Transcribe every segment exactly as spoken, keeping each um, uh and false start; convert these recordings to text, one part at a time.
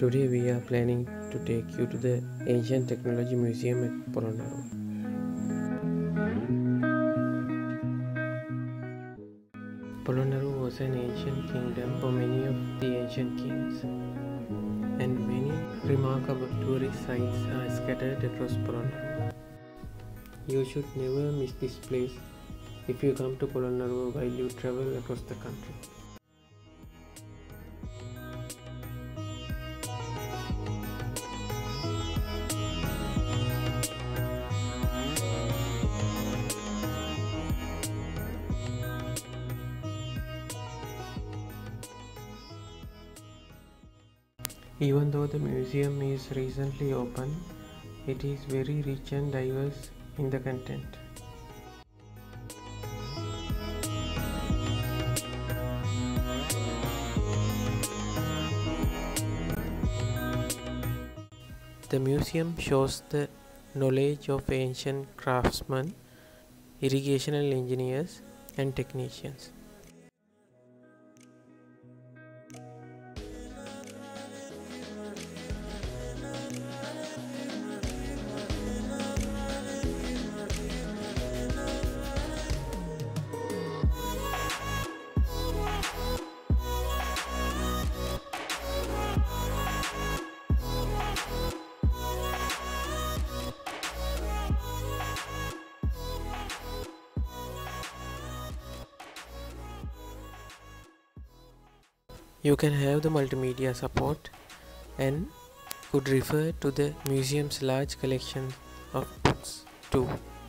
Today we are planning to take you to the Ancient Technology Museum at Polonnaruwa. Polonnaruwa was an ancient kingdom for many of the ancient kings, and many remarkable tourist sites are scattered across Polonnaruwa. You should never miss this place if you come to Polonnaruwa while you travel across the country. Even though the museum is recently open, it is very rich and diverse in the content. The museum shows the knowledge of ancient craftsmen, irrigational engineers, and technicians. You can have the multimedia support and could refer to the museum's large collection of books too.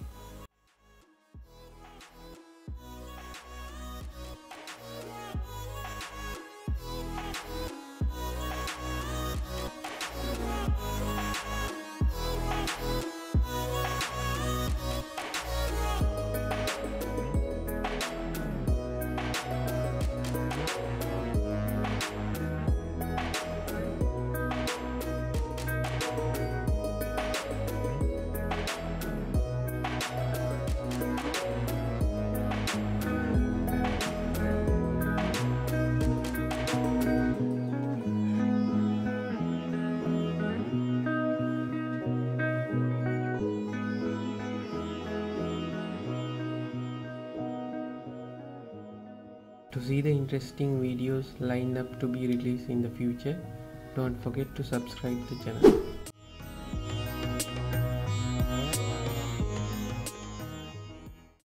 To see the interesting videos lined up to be released in the future, don't forget to subscribe the channel.